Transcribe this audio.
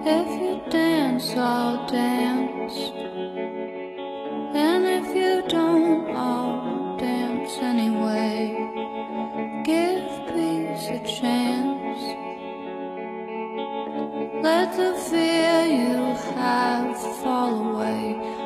If you dance, I'll dance. And if you don't, I'll dance anyway. Give peace a chance. Let the fear you have fall away.